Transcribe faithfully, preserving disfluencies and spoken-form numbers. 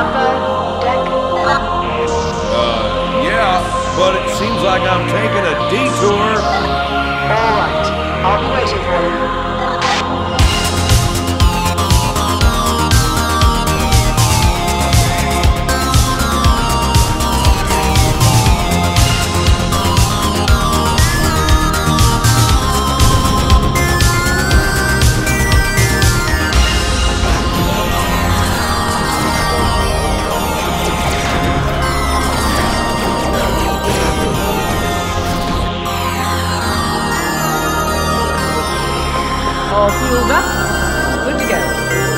upper deck? Uh, yeah, but it seems like I'm taking a detour. All right. I'll be waiting for you. All fueled up, good to go.